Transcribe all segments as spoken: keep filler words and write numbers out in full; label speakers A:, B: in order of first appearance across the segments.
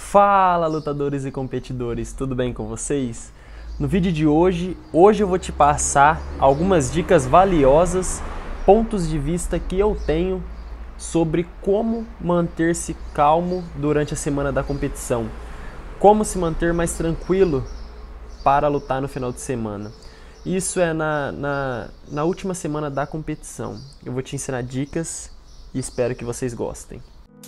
A: Fala, lutadores e competidores, tudo bem com vocês? No vídeo de hoje, hoje eu vou te passar algumas dicas valiosas, pontos de vista que eu tenho sobre como manter-se calmo durante a semana da competição, como se manter mais tranquilo para lutar no final de semana. Isso é na, na, na última semana da competição. Eu vou te ensinar dicas e espero que vocês gostem.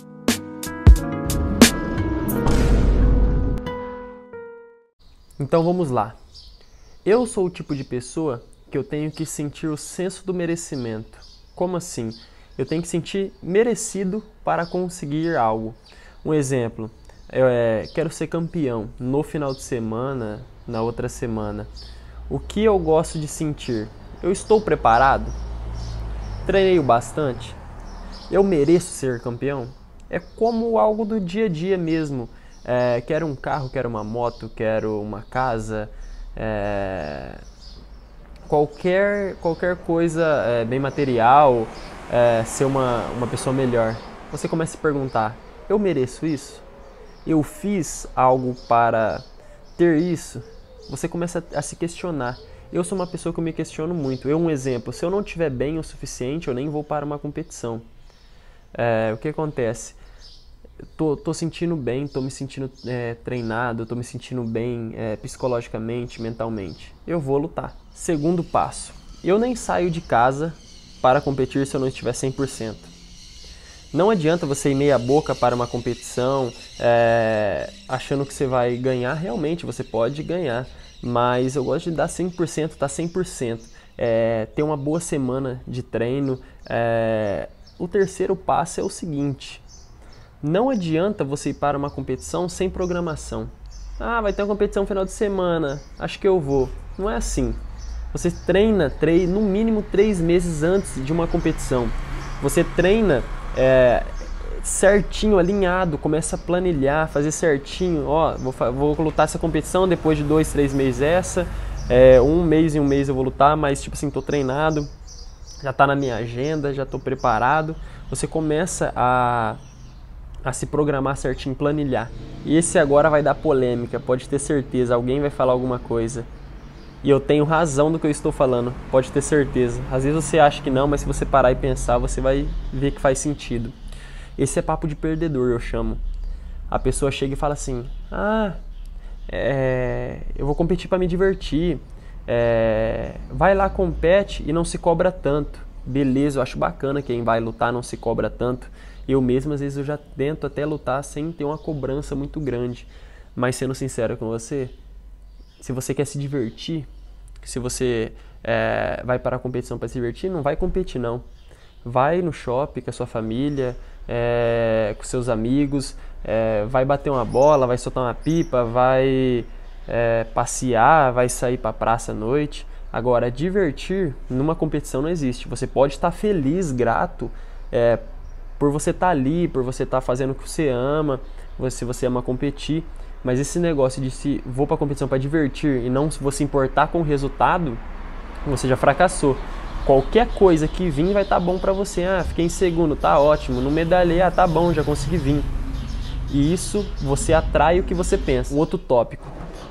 A: Então vamos lá. Eu sou o tipo de pessoa que eu tenho que sentir o senso do merecimento. Como assim? Eu tenho que sentir merecido para conseguir algo. Um exemplo, eu é, quero ser campeão no final de semana, na outra semana. O que eu gosto de sentir? Eu estou preparado? Treinei o bastante? Eu mereço ser campeão? É como algo do dia a dia mesmo. É, quero um carro, quero uma moto, quero uma casa, é, qualquer, qualquer coisa é, bem material, é, ser uma, uma pessoa melhor. Você começa a se perguntar, eu mereço isso? Eu fiz algo para ter isso? Você começa a se questionar. Eu sou uma pessoa que eu me questiono muito. Eu, um exemplo, se eu não estiver bem o suficiente, eu nem vou para uma competição. É, o que acontece? Tô, tô sentindo bem, tô me sentindo é, treinado, tô me sentindo bem é, psicologicamente, mentalmente. Eu vou lutar. Segundo passo, eu nem saio de casa para competir se eu não estiver cem por cento. Não adianta você ir meia boca para uma competição é, achando que você vai ganhar. Realmente você pode ganhar, mas eu gosto de dar cem por cento, tá cem por cento. É, ter uma boa semana de treino. É, o terceiro passo é o seguinte: não adianta você ir para uma competição sem programação. Ah, vai ter uma competição no final de semana, acho que eu vou. Não é assim. Você treina, treina no mínimo três meses antes de uma competição. Você treina é, certinho, alinhado, começa a planilhar, fazer certinho. Ó, vou, vou lutar essa competição depois de dois, três meses essa. É, um mês em um mês eu vou lutar, mas tipo assim, tô treinado, já tá na minha agenda, já tô preparado. Você começa a... a se programar certinho, planilhar. E esse agora vai dar polêmica, pode ter certeza, alguém vai falar alguma coisa. E eu tenho razão do que eu estou falando, pode ter certeza. Às vezes você acha que não, mas se você parar e pensar, você vai ver que faz sentido. Esse é papo de perdedor, eu chamo. A pessoa chega e fala assim, ah, é, eu vou competir para me divertir. É, vai lá, compete e não se cobra tanto. Beleza, eu acho bacana quem vai lutar não se cobra tanto. Eu mesmo, às vezes, eu já tento até lutar sem ter uma cobrança muito grande. Mas, sendo sincero com você, se você quer se divertir, se você é, vai para a competição para se divertir, não vai competir, não. Vai no shopping com a sua família, é, com seus amigos, é, vai bater uma bola, vai soltar uma pipa, vai é, passear, vai sair para a praça à noite. Agora, divertir numa competição não existe. Você pode estar feliz, grato, é, por você estar ali, por você estar fazendo o que você ama, se você ama competir, mas esse negócio de se vou para a competição para divertir e não você importar com o resultado, você já fracassou. Qualquer coisa que vir vai estar bom para você. Ah, fiquei em segundo, tá ótimo. Não medalhei, ah, tá bom, já consegui vir. E isso você atrai o que você pensa. Um outro tópico.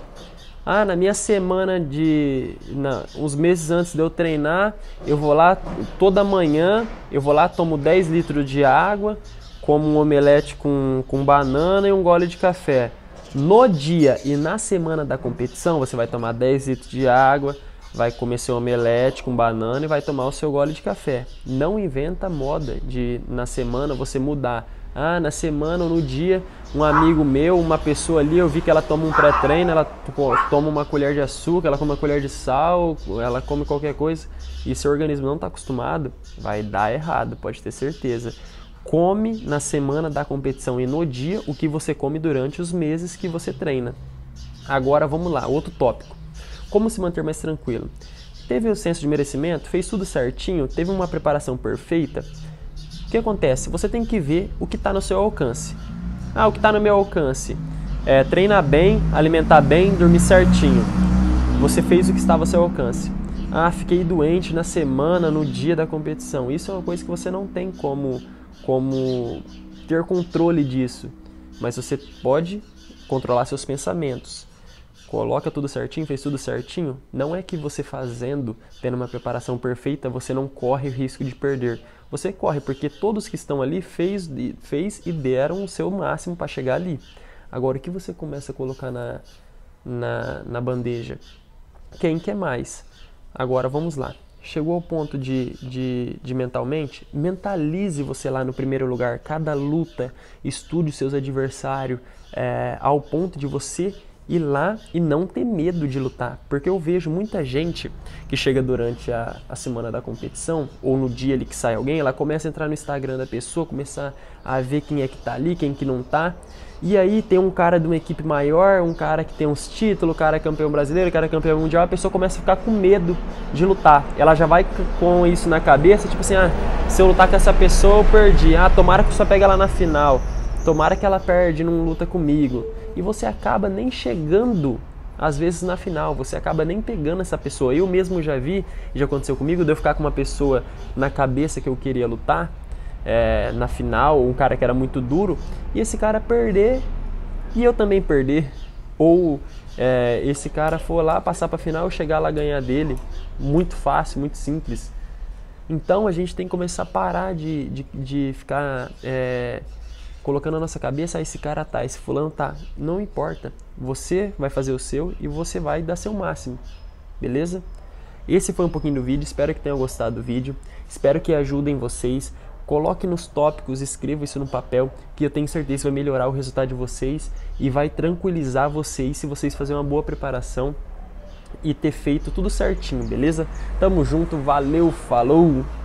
A: Ah, na minha semana de... Na, uns meses antes de eu treinar, eu vou lá toda manhã, eu vou lá, tomo dez litros de água, como um omelete com, com banana e um gole de café. No dia e na semana da competição, você vai tomar dez litros de água, vai comer seu omelete com banana e vai tomar o seu gole de café. Não inventa moda de na semana você mudar. Ah, na semana ou no dia, um amigo meu, uma pessoa ali, eu vi que ela toma um pré-treino, ela toma uma colher de açúcar, ela come uma colher de sal, ela come qualquer coisa, e seu organismo não está acostumado, vai dar errado, pode ter certeza. Come na semana da competição e no dia o que você come durante os meses que você treina. Agora vamos lá, outro tópico. Como se manter mais tranquilo? Teve o senso de merecimento? Fez tudo certinho? Teve uma preparação perfeita? O que acontece? Você tem que ver o que está no seu alcance. Ah, o que está no meu alcance é treinar bem, alimentar bem, dormir certinho. Você fez o que estava ao seu alcance. Ah, fiquei doente na semana, no dia da competição. Isso é uma coisa que você não tem como, como ter controle disso. Mas você pode controlar seus pensamentos. Coloca tudo certinho, fez tudo certinho. Não é que você fazendo, tendo uma preparação perfeita, você não corre o risco de perder. Você corre porque todos que estão ali fez, fez e deram o seu máximo para chegar ali. Agora, o que você começa a colocar na, na, na bandeja? Quem quer mais? Agora, vamos lá. Chegou ao ponto de, de, de mentalmente? Mentalize você lá no primeiro lugar. Cada luta, estude os seus adversários, é, ao ponto de você ir lá e não ter medo de lutar. Porque eu vejo muita gente que chega durante a, a semana da competição, ou no dia ali que sai alguém, ela começa a entrar no Instagram da pessoa, começar a ver quem é que tá ali, quem que não tá. E aí tem um cara de uma equipe maior, um cara que tem uns títulos, o cara é campeão brasileiro, o cara é campeão mundial, a pessoa começa a ficar com medo de lutar. Ela já vai com isso na cabeça, tipo assim, ah, se eu lutar com essa pessoa eu perdi. Ah, tomara que eu só pegue ela na final. Tomara que ela perde, não luta comigo. E você acaba nem chegando, às vezes, na final. Você acaba nem pegando essa pessoa. Eu mesmo já vi, já aconteceu comigo, de eu ficar com uma pessoa na cabeça que eu queria lutar, é, na final, um cara que era muito duro, e esse cara perder, e eu também perder. Ou é, esse cara for lá, passar pra final, chegar lá ganhar dele. Muito fácil, muito simples. Então a gente tem que começar a parar de, de, de ficar... É, colocando na nossa cabeça, ah, esse cara tá, esse fulano tá. Não importa. Você vai fazer o seu e você vai dar seu máximo. Beleza? Esse foi um pouquinho do vídeo. Espero que tenham gostado do vídeo. Espero que ajudem vocês. Coloque nos tópicos, escreva isso no papel, que eu tenho certeza que vai melhorar o resultado de vocês e vai tranquilizar vocês se vocês fazerem uma boa preparação e ter feito tudo certinho, beleza? Tamo junto, valeu, falou!